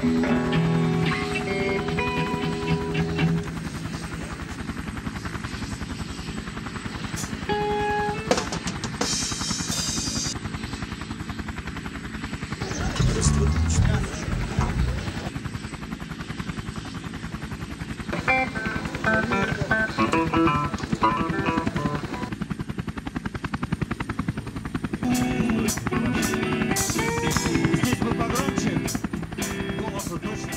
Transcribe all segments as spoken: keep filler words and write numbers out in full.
Здесь бы погромче. Голосу точно.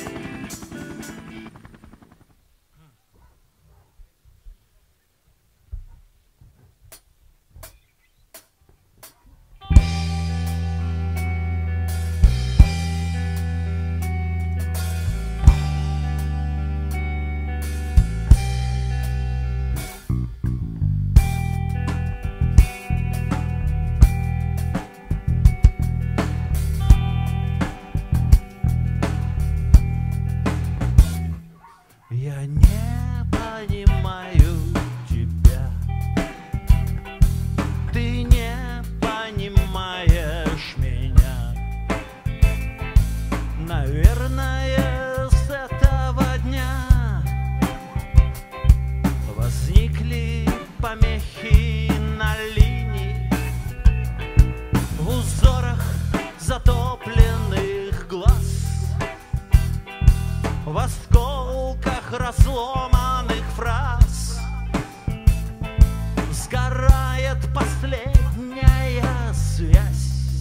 Я не понимаю тебя, ты не понимаешь меня. Наверное, с этого дня возникли помехи на линии, в узорах затопленных глаз, в осколках разломанных фраз сгорает последняя связь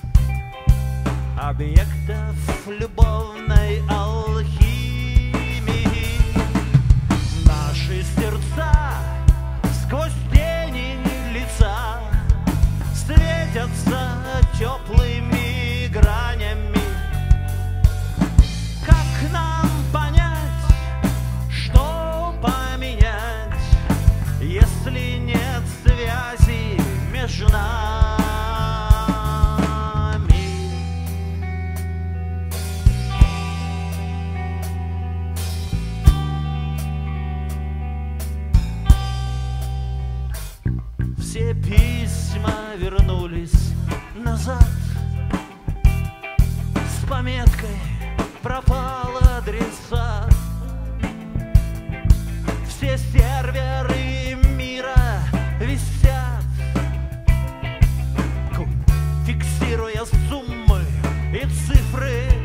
объектов любовной алхимии. Наши сердца сквозь тени лица встретятся теплыми гранями. Как нам понять, что поменять, если нет связи между нами? Все письма вернулись назад с пометкой «Пропал адресат». Все серверы мира висят, фиксируя суммы и цифры.